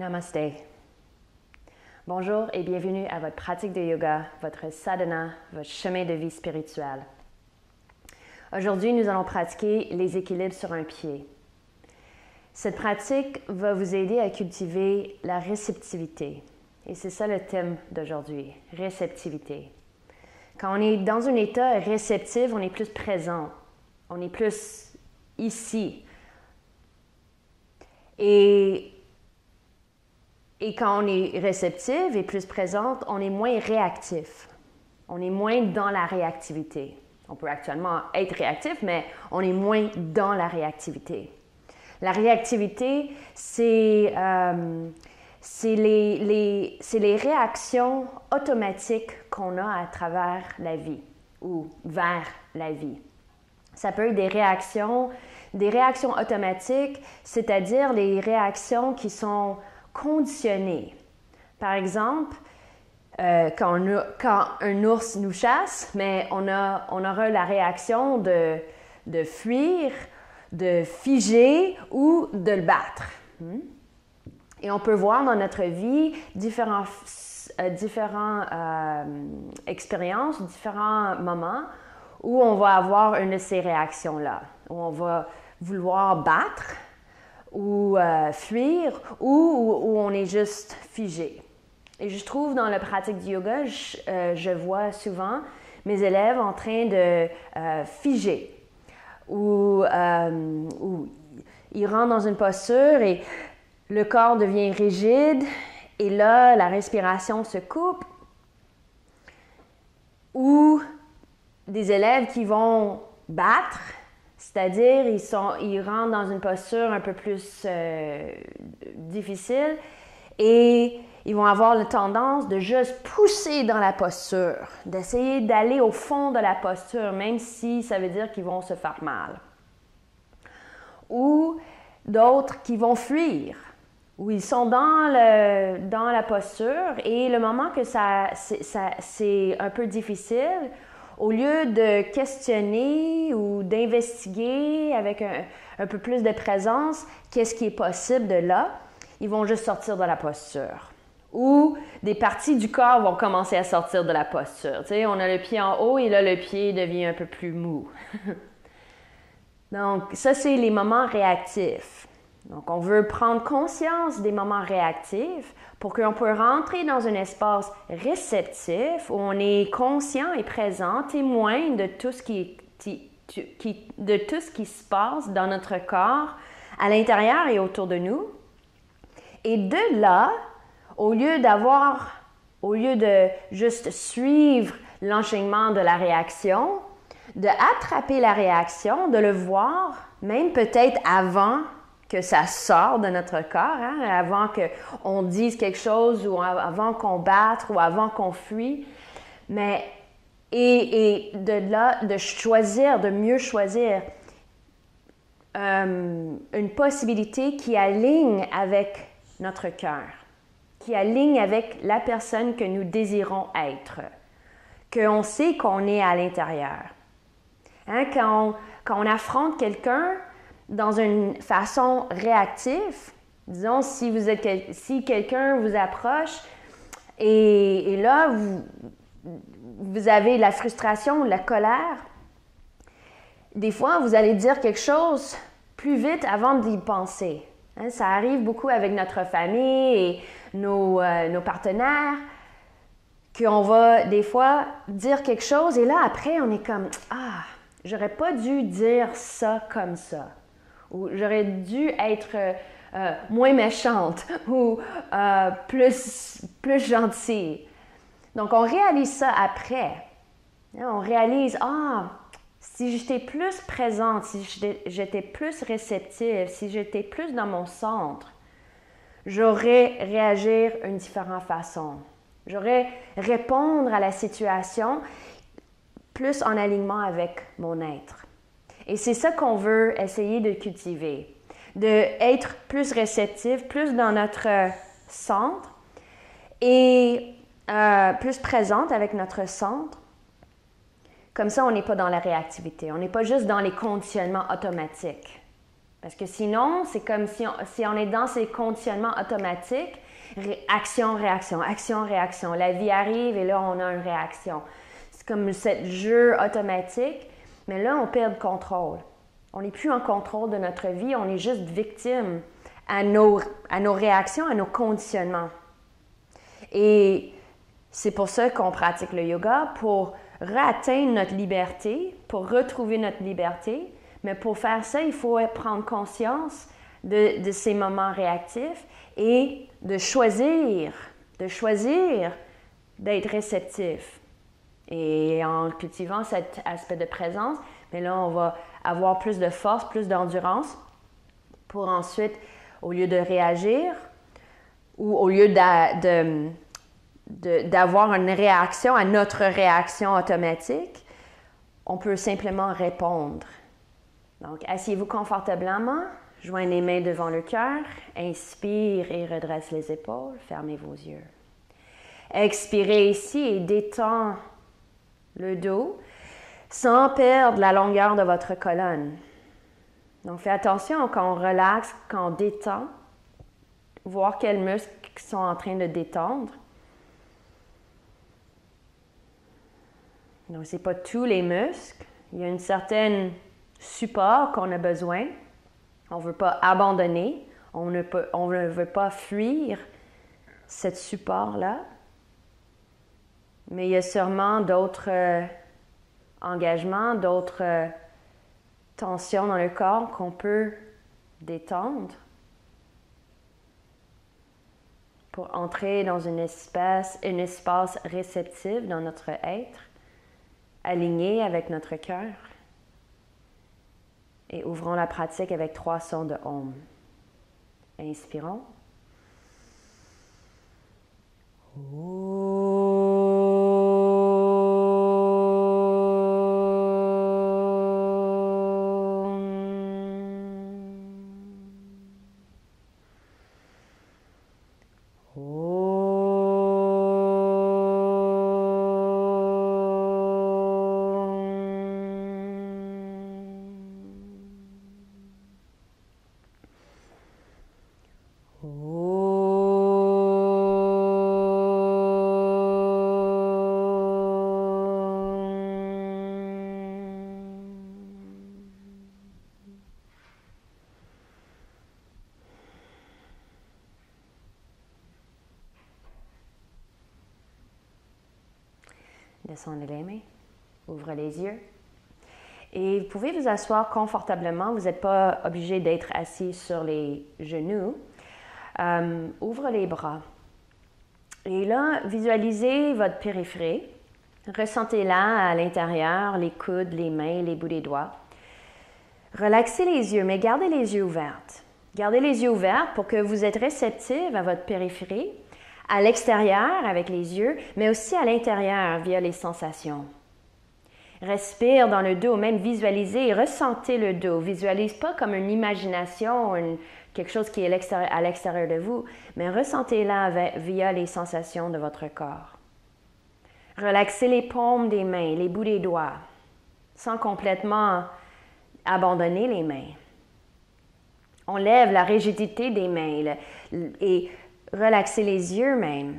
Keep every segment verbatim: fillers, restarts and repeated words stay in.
Namasté. Bonjour et bienvenue à votre pratique de yoga, votre sadhana, votre chemin de vie spirituel. Aujourd'hui, nous allons pratiquer les équilibres sur un pied. Cette pratique va vous aider à cultiver la réceptivité. Et c'est ça le thème d'aujourd'hui, réceptivité. Quand on est dans un état réceptif, on est plus présent, on est plus ici. Et Et quand on est réceptif et plus présente, on est moins réactif. On est moins dans la réactivité. On peut actuellement être réactif, mais on est moins dans la réactivité. La réactivité, c'est euh, c'est les, les, c'est les réactions automatiques qu'on a à travers la vie ou vers la vie. Ça peut être des réactions, des réactions automatiques, c'est-à-dire les réactions qui sont conditionné. Par exemple, euh, quand, on a, quand un ours nous chasse, mais on, a, on aura la réaction de, de fuir, de figer ou de le battre. Hmm? Et on peut voir dans notre vie différentes euh, différents, euh, expériences, différents moments où on va avoir une de ces réactions-là, où on va vouloir battre, ou euh, fuir, ou, ou, ou on est juste figé. Et je trouve dans la pratique du yoga, je, euh, je vois souvent mes élèves en train de euh, figer, ou, euh, ou ils rentrent dans une posture et le corps devient rigide, et là, la respiration se coupe, ou des élèves qui vont battre, c'est-à-dire, ils, sont, ils rentrent dans une posture un peu plus euh, difficile et ils vont avoir la tendance de juste pousser dans la posture, d'essayer d'aller au fond de la posture, même si ça veut dire qu'ils vont se faire mal. Ou d'autres qui vont fuir, où ils sont dans, le, dans la posture et le moment que ça, c'est, ça, c'est un peu difficile, au lieu de questionner ou d'investiguer avec un, un peu plus de présence, qu'est-ce qui est possible de là, ils vont juste sortir de la posture. Ou des parties du corps vont commencer à sortir de la posture. Tu sais, on a le pied en haut et là, le pied devient un peu plus mou. Donc, ça, c'est les moments réactifs. Donc, on veut prendre conscience des moments réactifs pour qu'on puisse rentrer dans un espace réceptif où on est conscient et présent, témoin de tout ce qui, qui, de tout ce qui se passe dans notre corps, à l'intérieur et autour de nous. Et de là, au lieu d'avoir, au lieu de juste suivre l'enchaînement de la réaction, de attraper la réaction, de le voir, même peut-être avant que ça sorte de notre corps, hein, avant qu'on dise quelque chose ou avant qu'on batte ou avant qu'on fuit. Mais, et, et de là, de choisir, de mieux choisir euh, une possibilité qui aligne avec notre cœur, qui aligne avec la personne que nous désirons être, qu'on sait qu'on est à l'intérieur. Hein, quand, on, quand on affronte quelqu'un, dans une façon réactive, disons, si, vous êtes, si quelqu'un vous approche et, et là, vous, vous avez la frustration, la colère, des fois, vous allez dire quelque chose plus vite avant d'y penser. Hein, ça arrive beaucoup avec notre famille et nos, euh, nos partenaires, qu'on va des fois dire quelque chose et là, après, on est comme « Ah, j'aurais pas dû dire ça comme ça ». Ou j'aurais dû être euh, moins méchante ou euh, plus, plus gentille. Donc, on réalise ça après. On réalise, ah, si j'étais plus présente, si j'étais plus réceptive, si j'étais plus dans mon centre, j'aurais réagi d'une différente façon. J'aurais répondre à la situation plus en alignement avec mon être. Et c'est ça qu'on veut essayer de cultiver, d'être plus réceptif, plus dans notre centre et euh, plus présente avec notre centre. Comme ça, on n'est pas dans la réactivité, on n'est pas juste dans les conditionnements automatiques. Parce que sinon, c'est comme si on, si on est dans ces conditionnements automatiques, ré, action, réaction, action, réaction. La vie arrive et là, on a une réaction. C'est comme ce jeu automatique, mais là, on perd le contrôle. On n'est plus en contrôle de notre vie, on est juste victime à nos, à nos réactions, à nos conditionnements. Et c'est pour ça qu'on pratique le yoga, pour réatteindre notre liberté, pour retrouver notre liberté. Mais pour faire ça, il faut prendre conscience de, de ces moments réactifs et de choisir, de choisir d'être réceptif. Et en cultivant cet aspect de présence, mais là, on va avoir plus de force, plus d'endurance pour ensuite, au lieu de réagir ou au lieu de, de, de, d'avoir une réaction à notre réaction automatique, on peut simplement répondre. Donc, asseyez-vous confortablement, joignez les mains devant le cœur, inspire et redresse les épaules, fermez vos yeux. Expirez ici et détends le dos sans perdre la longueur de votre colonne. Donc, faites attention quand on relaxe, quand on détend, voir quels muscles sont en train de détendre. Donc, ce n'est pas tous les muscles. Il y a une certaine support qu'on a besoin. On ne veut pas abandonner. On ne, peut, on ne veut pas fuir ce support-là. Mais il y a sûrement d'autres euh, engagements, d'autres euh, tensions dans le corps qu'on peut détendre pour entrer dans un espace, un espace réceptif dans notre être, aligné avec notre cœur. Et ouvrons la pratique avec trois sons de Om. Inspirons. Descendez les mains, ouvrez les yeux. Et vous pouvez vous asseoir confortablement. Vous n'êtes pas obligé d'être assis sur les genoux. Euh, ouvre les bras. Et là, visualisez votre périphérique. Ressentez-la à l'intérieur, les coudes, les mains, les bouts des doigts. Relaxez les yeux, mais gardez les yeux ouverts. Gardez les yeux ouverts pour que vous êtes réceptif à votre périphérie, à l'extérieur avec les yeux, mais aussi à l'intérieur via les sensations. Respire dans le dos, même visualisez et ressentez le dos. Visualise pas comme une imagination, une, quelque chose qui est l'extérieur, à l'extérieur de vous, mais ressentez-la via les sensations de votre corps. Relaxez les paumes des mains, les bouts des doigts, sans complètement abandonner les mains. On lève la rigidité des mains le, et relaxez les yeux même.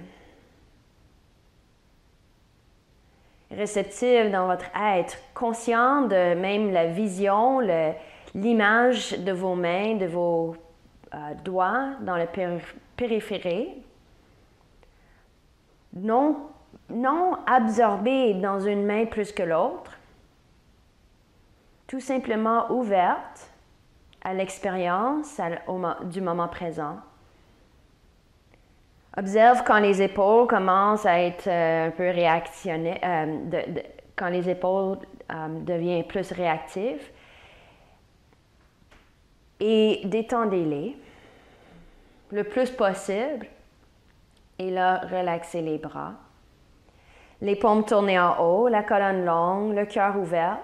Réceptif dans votre être, conscient de même la vision, le, l'image de vos mains, de vos euh, doigts dans le péri- périphérique. Non, non absorbé dans une main plus que l'autre. Tout simplement ouverte à l'expérience à, au, du moment présent. Observe quand les épaules commencent à être euh, un peu réactionnées, euh, de, de, quand les épaules euh, deviennent plus réactives. Et détendez-les le plus possible. Et là, relaxez les bras. Les paumes tournées en haut, la colonne longue, le cœur ouvert.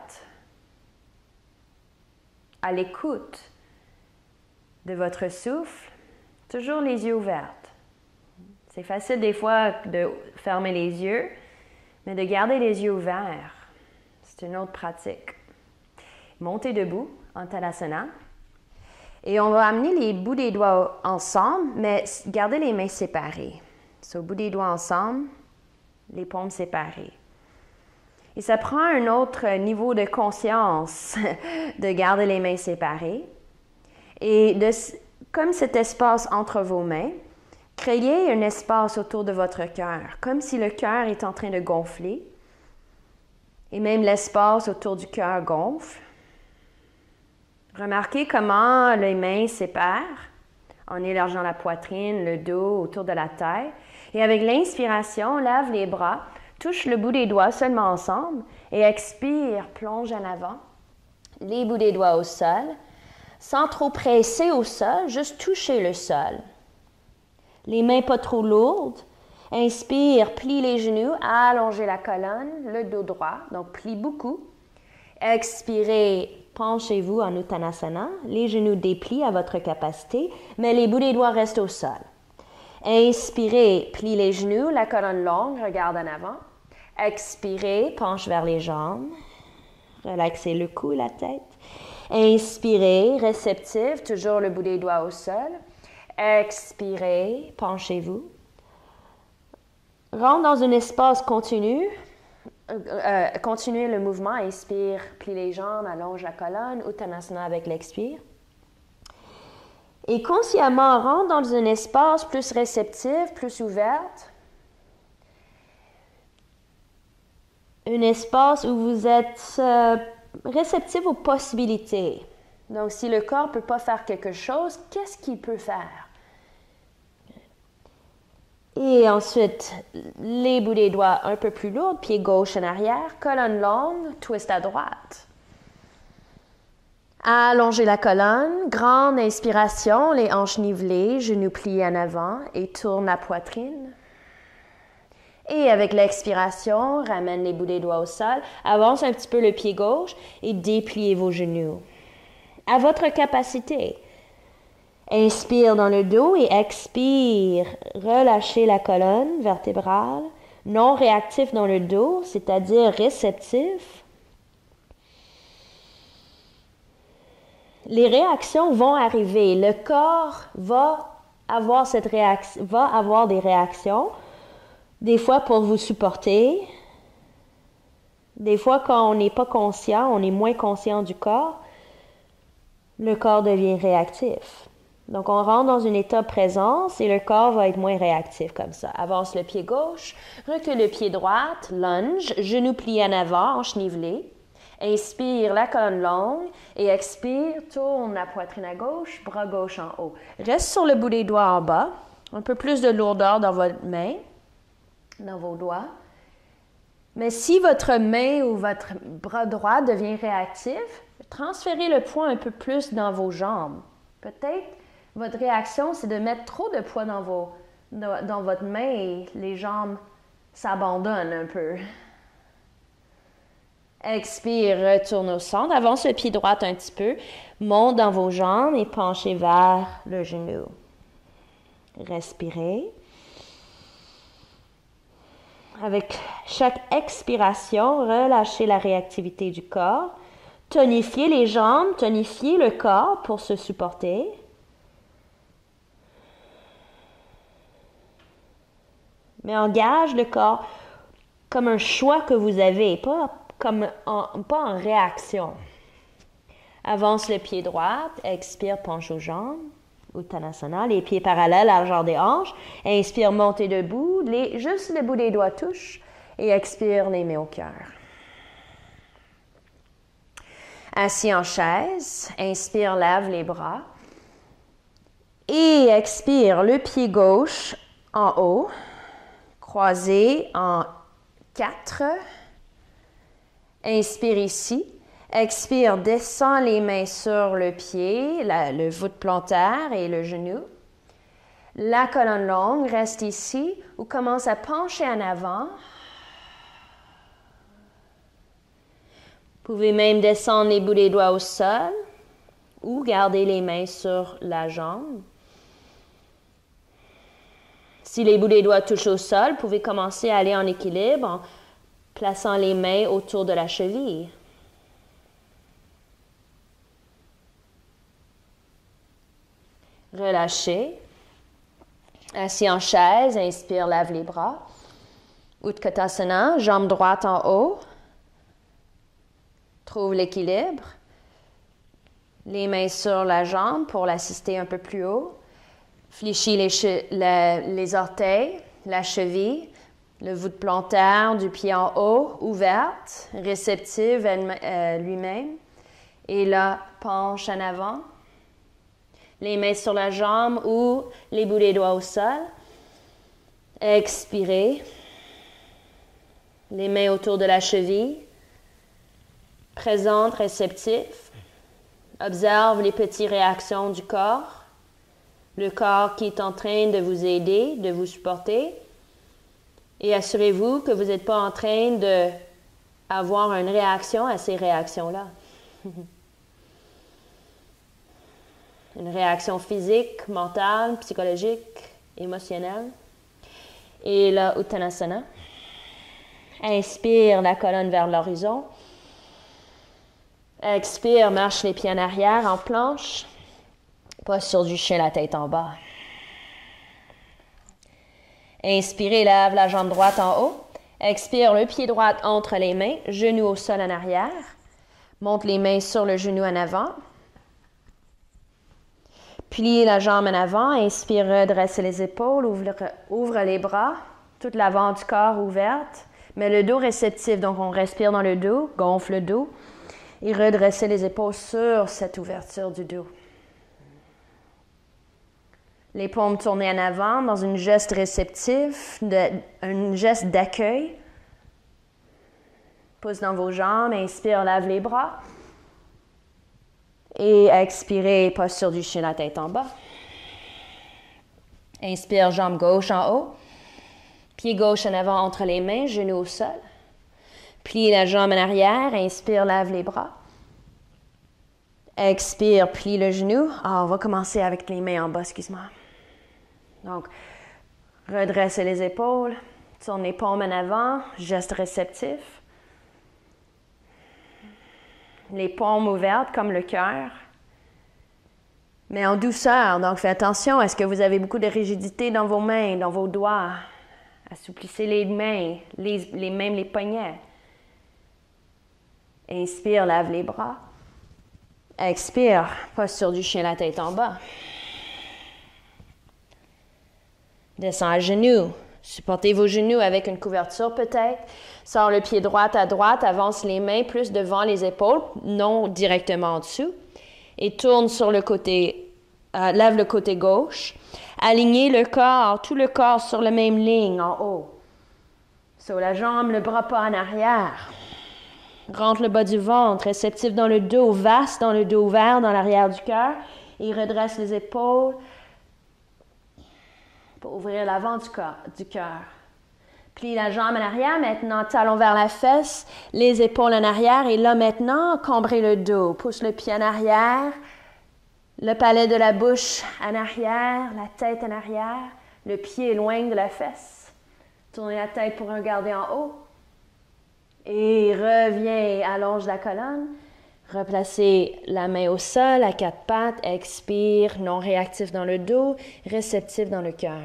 À l'écoute de votre souffle, toujours les yeux ouverts. C'est facile des fois de fermer les yeux, mais de garder les yeux ouverts, c'est une autre pratique. Montez debout en Tadasana. Et on va amener les bouts des doigts ensemble, mais gardez les mains séparées. So, bout des doigts ensemble, les paumes séparées. Et ça prend un autre niveau de conscience de garder les mains séparées. Et de, comme cet espace entre vos mains, créez un espace autour de votre cœur, comme si le cœur est en train de gonfler. Et même l'espace autour du cœur gonfle. Remarquez comment les mains séparent en élargissant la poitrine, le dos, autour de la tête. Et avec l'inspiration, lève les bras, touche le bout des doigts seulement ensemble et expire, plonge en avant. Les bouts des doigts au sol, sans trop presser au sol, juste toucher le sol. Les mains pas trop lourdes. Inspire, plie les genoux, allongez la colonne, le dos droit, donc plie beaucoup. Expirez, penchez-vous en Uttanasana, les genoux déplient à votre capacité, mais les bouts des doigts restent au sol. Inspirez, plie les genoux, la colonne longue, regarde en avant. Expirez, penche vers les jambes. Relaxez le cou, la tête. Inspirez, réceptif, toujours le bout des doigts au sol. Expirez, penchez-vous. Rentre dans un espace continu. Euh, continuez le mouvement. Inspire, plie les jambes, allonge la colonne. Uttanasana avec l'expire. Et consciemment, rentre dans un espace plus réceptif, plus ouvert. Un espace où vous êtes euh, réceptif aux possibilités. Donc, si le corps ne peut pas faire quelque chose, qu'est-ce qu'il peut faire? Et ensuite, les bouts des doigts un peu plus lourds, pied gauche en arrière, colonne longue, twist à droite. Allongez la colonne, grande inspiration, les hanches nivelées, genoux pliés en avant et tourne la poitrine. Et avec l'expiration, ramène les bouts des doigts au sol, avance un petit peu le pied gauche et dépliez vos genoux. À votre capacité. Inspire dans le dos et expire. Relâchez la colonne vertébrale, non réactif dans le dos, c'est-à-dire réceptif. Les réactions vont arriver. Le corps va avoir, cette réaction, va avoir des réactions, des fois pour vous supporter, des fois quand on n'est pas conscient, on est moins conscient du corps, le corps devient réactif. Donc, on rentre dans un état de présence et le corps va être moins réactif comme ça. Avance le pied gauche, recule le pied droit, lunge, genou plié en avant, hanche nivelée. Inspire la colonne longue et expire, tourne la poitrine à gauche, bras gauche en haut. Reste sur le bout des doigts en bas, un peu plus de lourdeur dans votre main, dans vos doigts. Mais si votre main ou votre bras droit devient réactif, transférez le poids un peu plus dans vos jambes. Peut-être votre réaction, c'est de mettre trop de poids dans, vos, dans, dans votre main et les jambes s'abandonnent un peu. Expire, retourne au centre, avance le pied droit un petit peu, monte dans vos jambes et penchez vers le genou. Respirez. Avec chaque expiration, relâchez la réactivité du corps. Tonifiez les jambes, tonifiez le corps pour se supporter. Mais engage le corps comme un choix que vous avez, pas, comme en, pas en réaction. Avance le pied droit, expire, penche aux jambes, Uttanasana, les pieds parallèles, largeur des hanches. Inspire, montez debout, les, juste le bout des doigts touche et expire, les mains au cœur. Assis en chaise, inspire, lève les bras et expire, le pied gauche en haut. Croisez en quatre. Inspire ici. Expire, descend les mains sur le pied, la, le voûte plantaire et le genou. La colonne longue reste ici ou commence à pencher en avant. Vous pouvez même descendre les bouts des doigts au sol ou garder les mains sur la jambe. Si les bouts des doigts touchent au sol, vous pouvez commencer à aller en équilibre en plaçant les mains autour de la cheville. relâchez. Assis en chaise, inspire, lève les bras. Utkatasana, jambe droite en haut. Trouve l'équilibre. Les mains sur la jambe pour l'assister un peu plus haut. Fléchis les, che- la, les orteils, la cheville, le voûte plantaire du pied en haut, ouverte, réceptive euh, lui-même. Et là, penche en avant. Les mains sur la jambe ou les bouts des doigts au sol. Expirez. Les mains autour de la cheville. Présente, réceptif. Observe les petites réactions du corps. Le corps qui est en train de vous aider, de vous supporter. Et assurez-vous que vous n'êtes pas en train d'avoir une réaction à ces réactions-là. Une réaction physique, mentale, psychologique, émotionnelle. Et là, Uttanasana. Inspire la colonne vers l'horizon. Expire, marche les pieds en arrière en planche. Posture du chien, la tête en bas. Inspirez, lève la jambe droite en haut. Expire, le pied droit entre les mains, genou au sol en arrière. Monte les mains sur le genou en avant. Pliez la jambe en avant. Inspire, redresse les épaules, ouvre, ouvre les bras. Toute l'avant du corps ouverte. Mais le dos réceptif, donc on respire dans le dos, gonfle le dos. Et redressez les épaules sur cette ouverture du dos. Les paumes tournées en avant dans un geste réceptif, de, un geste d'accueil. Pousse dans vos jambes, inspire, lève les bras. Et expirez, posture du chien, la tête en bas. Inspire, jambe gauche en haut. Pied gauche en avant entre les mains, genou au sol. Plie la jambe en arrière, inspire, lève les bras. Expire, plie le genou. Ah, on va commencer avec les mains en bas, excuse-moi. Donc, redressez les épaules, tourne les paumes en avant, geste réceptif. Les paumes ouvertes comme le cœur, mais en douceur. Donc, faites attention, est-ce que vous avez beaucoup de rigidité dans vos mains, dans vos doigts? Assouplissez les mains, les, les, même les poignets. Inspire, lève les bras. Expire, posture du chien, la tête en bas. Descends à genoux. Supportez vos genoux avec une couverture peut-être. Sors le pied droit à droite, avance les mains plus devant les épaules, non directement en dessous. Et tourne sur le côté, euh, lève le côté gauche. Alignez le corps, tout le corps sur la même ligne en haut. Sur la jambe, le bras pas en arrière. Rentre le bas du ventre, réceptif dans le dos, vaste dans le dos ouvert, dans l'arrière du cœur. Et redresse les épaules pour ouvrir l'avant du corps, du cœur. Plie la jambe en arrière, maintenant talon vers la fesse, les épaules en arrière. Et là maintenant, cambrez le dos. Pousse le pied en arrière, le palais de la bouche en arrière, la tête en arrière. Le pied éloigne de la fesse. Tournez la tête pour regarder en haut. Et reviens, allonge la colonne. Replacez la main au sol, à quatre pattes. Expire, non réactif dans le dos, réceptif dans le cœur.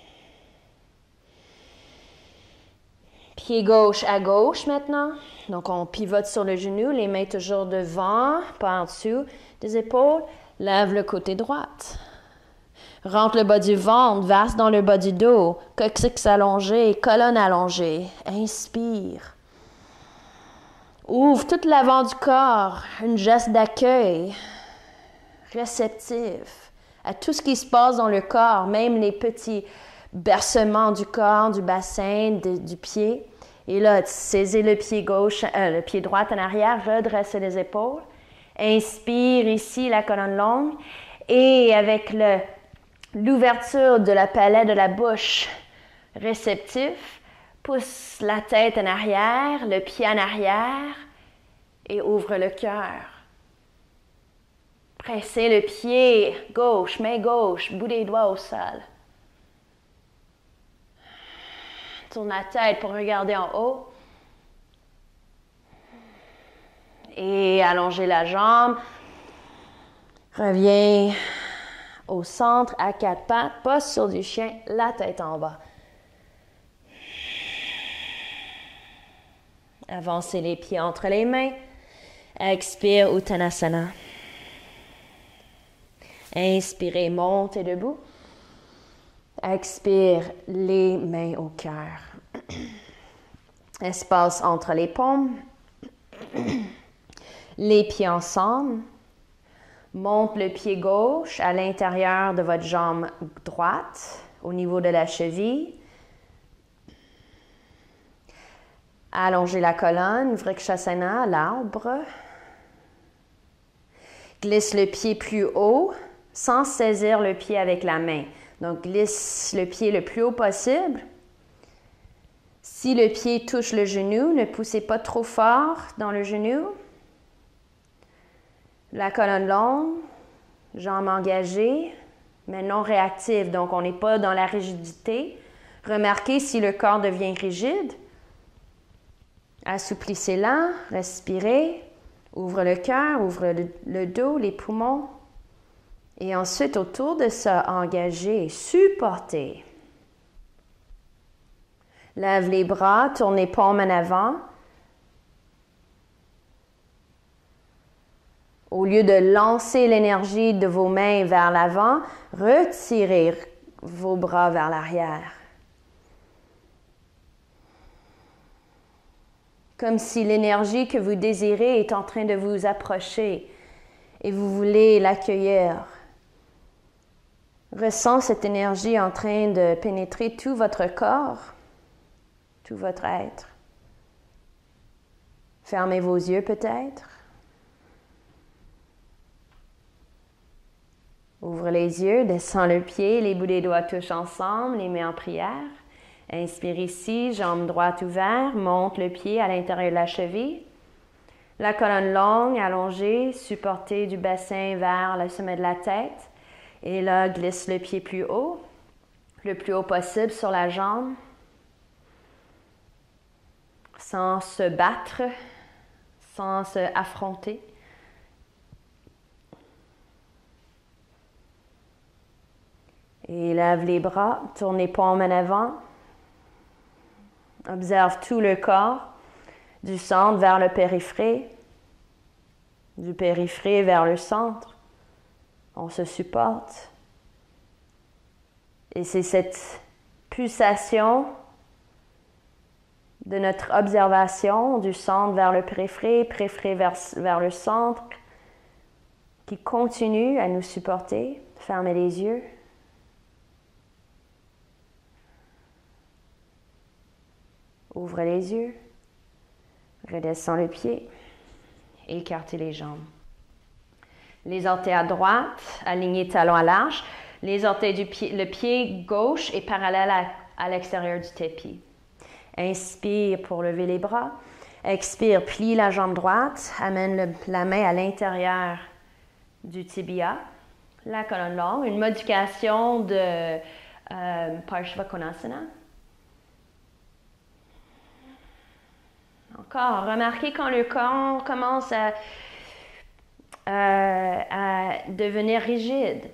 Pied gauche à gauche maintenant. Donc, on pivote sur le genou, les mains toujours devant, pas en dessous des épaules. Lève le côté droit. Rentre le bas du ventre, verse dans le bas du dos. Coccyx allongé, colonne allongée. Inspire. Ouvre tout l'avant du corps, un geste d'accueil, réceptif à tout ce qui se passe dans le corps, même les petits bercements du corps, du bassin, de, du pied. Et là, saisis le pied gauche, euh, le pied droit en arrière, redressez les épaules. Inspire ici, la colonne longue. Et avec le, l'ouverture de la palais de la bouche, réceptif, pousse la tête en arrière, le pied en arrière et ouvre le cœur. Pressez le pied gauche, main gauche, bout des doigts au sol. Tourne la tête pour regarder en haut. Et allongez la jambe. Reviens au centre, à quatre pattes, pas sur du chien, la tête en bas. Avancez les pieds entre les mains. Expire, Uttanasana. Inspirez, montez debout. Expire, les mains au cœur. Espace entre les paumes. Les pieds ensemble. Monte le pied gauche à l'intérieur de votre jambe droite, au niveau de la cheville. Allongez la colonne, Vrikshasana, l'arbre. Glisse le pied plus haut, sans saisir le pied avec la main. Donc, glisse le pied le plus haut possible. Si le pied touche le genou, ne poussez pas trop fort dans le genou. La colonne longue, jambes engagées, mais non réactives. Donc, on n'est pas dans la rigidité. Remarquez si le corps devient rigide. Assouplissez-la, respirez, ouvre le cœur, ouvre le, le dos, les poumons. Et ensuite, autour de ça, engagez, supportez. Lève les bras, tournez paume en avant. Au lieu de lancer l'énergie de vos mains vers l'avant, retirez vos bras vers l'arrière. Comme si l'énergie que vous désirez est en train de vous approcher et vous voulez l'accueillir. Ressens cette énergie en train de pénétrer tout votre corps, tout votre être. Fermez vos yeux peut-être. Ouvre les yeux, descends le pied, les bouts des doigts touchent ensemble, les mains en prière. Inspire ici, jambe droite ouverte, monte le pied à l'intérieur de la cheville. La colonne longue, allongée, supportée du bassin vers le sommet de la tête. Et là, glisse le pied plus haut, le plus haut possible sur la jambe, sans se battre, sans se affronter. Et lève les bras, tournez paume en avant. Observe tout le corps, du centre vers le périphérique, du périphérique vers le centre. On se supporte. Et c'est cette pulsation de notre observation du centre vers le périphérique, périphérique vers, vers le centre, qui continue à nous supporter. Fermez les yeux. Ouvre les yeux, redescends le pied, écartez les jambes. Les orteils à droite, alignez talons à l'arche. Les orteils du pied, le pied gauche est parallèle à, à l'extérieur du tapis. Inspire pour lever les bras. Expire, plie la jambe droite, amène le, la main à l'intérieur du tibia. La colonne longue, une modification de euh, Parshvakonasana. Encore, remarquez quand le corps commence à, euh, à devenir rigide.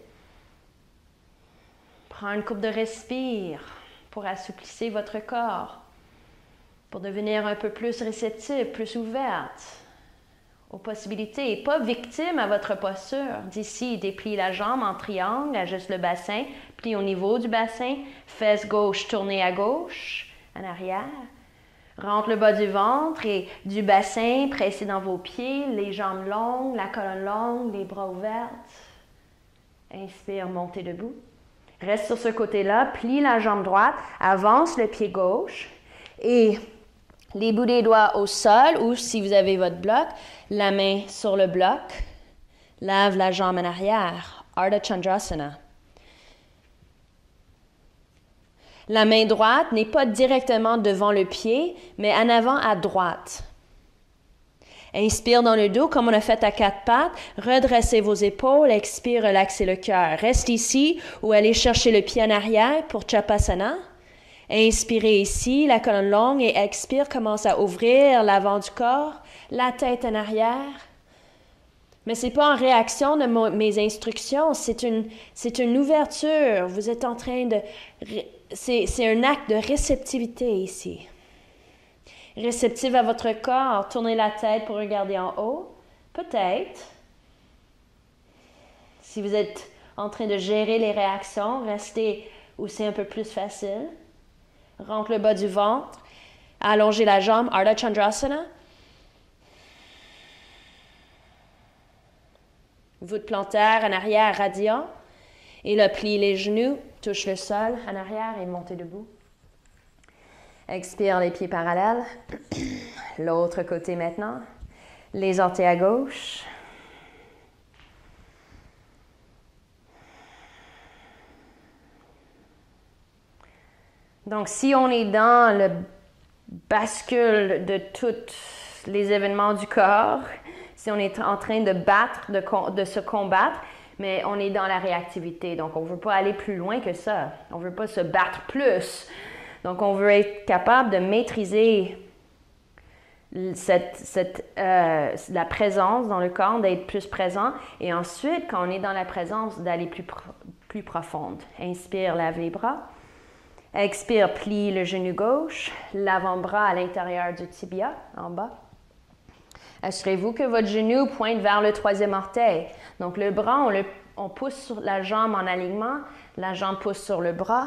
Prends une coupe de respire pour assouplir votre corps, pour devenir un peu plus réceptif, plus ouverte aux possibilités et pas victime à votre posture. D'ici, déplie la jambe en triangle, ajuste le bassin, plie au niveau du bassin, fesse gauche tournée à gauche, en arrière. Rentre le bas du ventre et du bassin, pressez dans vos pieds, les jambes longues, la colonne longue, les bras ouverts. Inspire, montez debout. Reste sur ce côté-là, plie la jambe droite, avance le pied gauche et les bouts des doigts au sol ou si vous avez votre bloc, la main sur le bloc, lave la jambe en arrière, Ardha Chandrasana. La main droite n'est pas directement devant le pied, mais en avant à droite. Inspire dans le dos, comme on a fait à quatre pattes. Redressez vos épaules. Expire, relaxez le cœur. Reste ici ou allez chercher le pied en arrière pour Chapasana. Inspirez ici, la colonne longue, et expire, commence à ouvrir l'avant du corps, la tête en arrière. Mais ce n'est pas en réaction de mo- mes instructions, c'est une, c'est une ouverture. Vous êtes en train de... C'est, c'est un acte de réceptivité ici. Réceptive à votre corps, tournez la tête pour regarder en haut. Peut-être. Si vous êtes en train de gérer les réactions, restez où c'est un peu plus facile. Rentre le bas du ventre. Allongez la jambe, Ardha Chandrasana. Voûte plantaire en arrière, radiant. Et là, plie les genoux, touche le sol en arrière et montez debout. Expire les pieds parallèles. L'autre côté maintenant. Les orteils à gauche. Donc, si on est dans le bascule de tous les événements du corps, si on est en train de battre, de, de se combattre, mais on est dans la réactivité. Donc, on ne veut pas aller plus loin que ça. On ne veut pas se battre plus. Donc, on veut être capable de maîtriser cette, cette, euh, la présence dans le corps, d'être plus présent. Et ensuite, quand on est dans la présence, d'aller plus, plus profonde. Inspire, lève les bras. Expire, plie le genou gauche, l'avant-bras à l'intérieur du tibia, en bas. Assurez-vous que votre genou pointe vers le troisième orteil. Donc, le bras, on, le, on pousse sur la jambe en alignement, la jambe pousse sur le bras.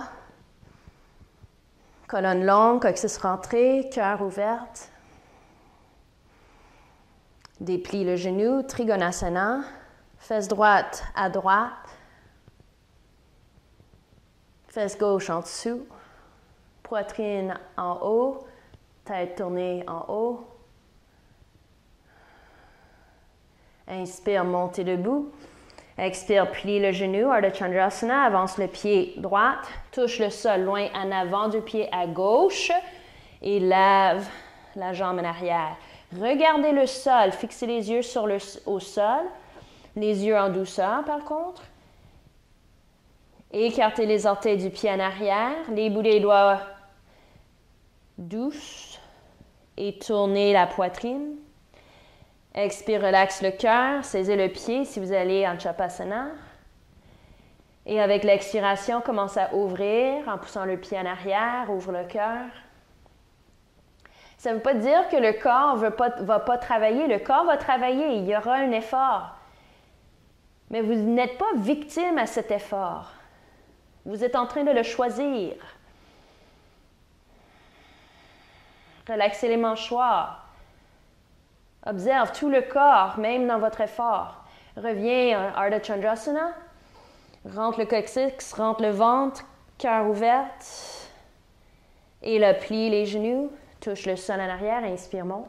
Colonne longue, coccyx rentré, cœur ouverte. Déplie le genou, Trikonasana, fesse droite à droite. Fesse gauche en dessous, poitrine en haut, tête tournée en haut. Inspire, montez debout. Expire, plie le genou, Ardha Chandrasana, avance le pied droit, touche le sol loin en avant du pied à gauche et lève la jambe en arrière. Regardez le sol, fixez les yeux sur le, au sol, les yeux en douceur par contre. Écartez les orteils du pied en arrière, les bouts des doigts douces et tournez la poitrine. Expire, relaxe le cœur, saisissez le pied si vous allez en Chapasana. Et avec l'expiration, commencez à ouvrir en poussant le pied en arrière, ouvre le cœur. Ça ne veut pas dire que le corps ne va, va pas travailler. Le corps va travailler, il y aura un effort. Mais vous n'êtes pas victime à cet effort. Vous êtes en train de le choisir. Relaxez les mâchoires. Observe tout le corps, même dans votre effort. Reviens en Ardha Chandrasana. Rentre le coccyx, rentre le ventre, cœur ouvert. Et là, plie les genoux, touche le sol en arrière, inspire, monte.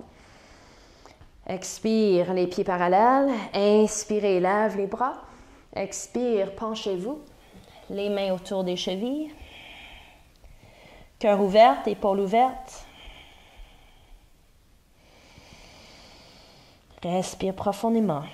Expire, les pieds parallèles. Inspirez, lève les bras. Expire, penchez-vous. Les mains autour des chevilles. Cœur ouvert, épaules ouvertes. Respire profondément.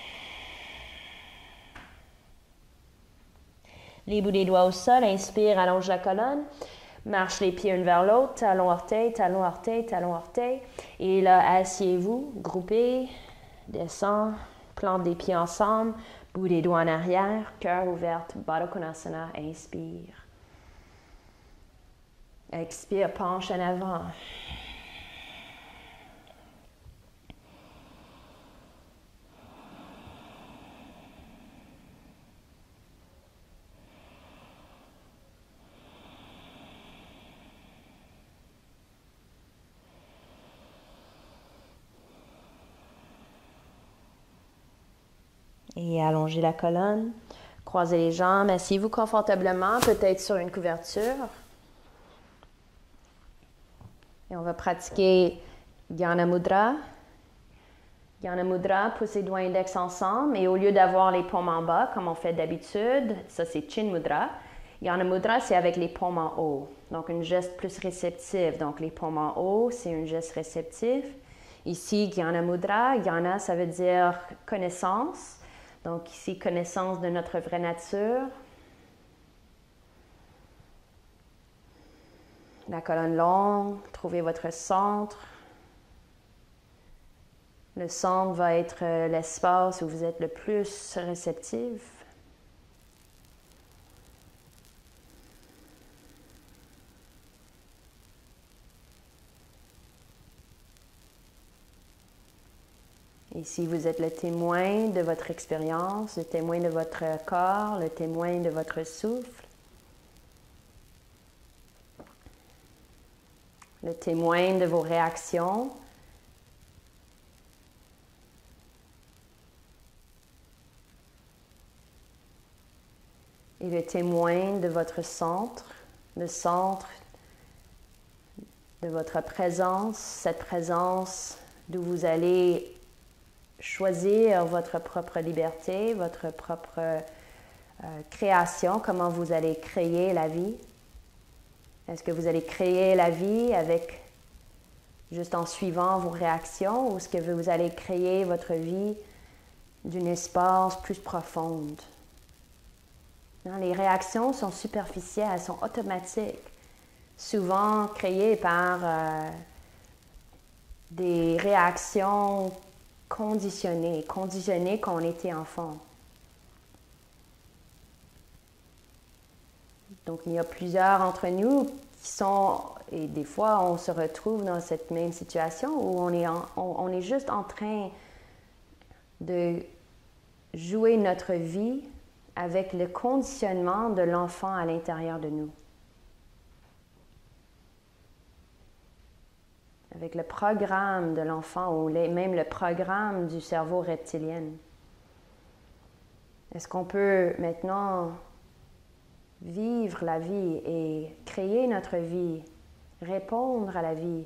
Les bouts des doigts au sol, inspire, allonge la colonne. Marche les pieds un vers l'autre, talon orteil, talon orteil, talon orteil. Et là, asseyez-vous, groupez, descend, plante des pieds ensemble. Bout des doigts en arrière, cœur ouvert, Baddha Konasana, inspire. Expire, penche en avant. Et allongez la colonne, croisez les jambes, asseyez-vous confortablement, peut-être sur une couverture. Et on va pratiquer Jnana Mudra. Jnana Mudra, poussez les doigts index ensemble et au lieu d'avoir les paumes en bas comme on fait d'habitude, ça c'est Chin Mudra. Jnana Mudra, c'est avec les paumes en haut. Donc un geste plus réceptif. Donc les paumes en haut, c'est un geste réceptif. Ici, Jnana Mudra, Jnana, ça veut dire connaissance. Donc ici, connaissance de notre vraie nature. La colonne longue, trouvez votre centre. Le centre va être l'espace où vous êtes le plus réceptif. Et si vous êtes le témoin de votre expérience, le témoin de votre corps, le témoin de votre souffle, le témoin de vos réactions, et le témoin de votre centre, le centre de votre présence, cette présence d'où vous allez choisir votre propre liberté, votre propre euh, création, comment vous allez créer la vie. Est-ce que vous allez créer la vie avec juste en suivant vos réactions ou est-ce que vous allez créer votre vie d'une espace plus profonde? Non, les réactions sont superficielles, elles sont automatiques, souvent créées par euh, des réactions conditionnées, conditionnées quand on était enfant. Donc, il y a plusieurs d'entre nous qui sont, et des fois, on se retrouve dans cette même situation où on est, en, on, on est juste en train de jouer notre vie avec le conditionnement de l'enfant à l'intérieur de nous. Avec le programme de l'enfant ou les, même le programme du cerveau reptilien. Est-ce qu'on peut maintenant vivre la vie et créer notre vie, répondre à la vie,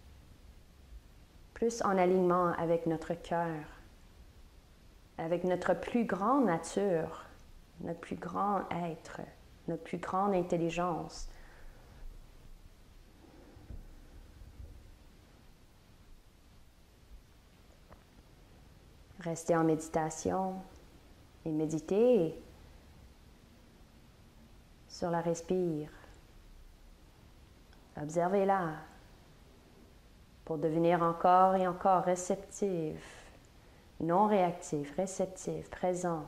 plus en alignement avec notre cœur, avec notre plus grande nature, notre plus grand être, notre plus grande intelligence. Restez en méditation et méditez sur la respire. Observez-la pour devenir encore et encore réceptif, non réactif, réceptif, présent.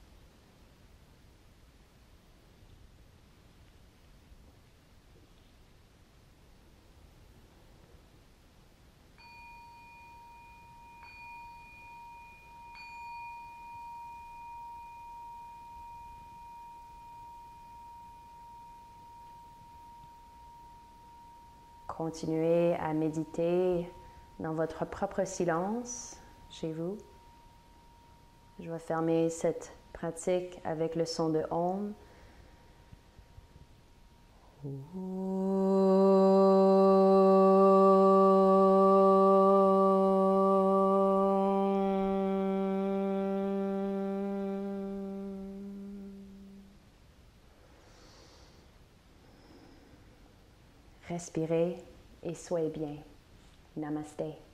Continuez à méditer dans votre propre silence chez vous. Je vais fermer cette pratique avec le son de Om. Respirez et soyez bien. Namaste.